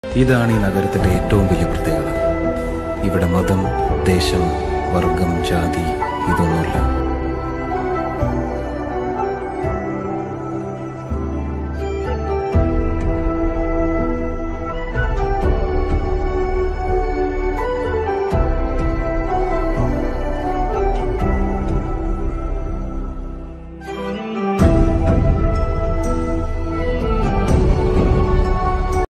ഇതാണ് ഈ നഗരത്തിൻ്റെ ഏറ്റവും വലിയ പ്രത്യേകത. ഇവിടെ മതം, ദേശം, വർഗം, ജാതി ഇതൊന്നുമില്ല.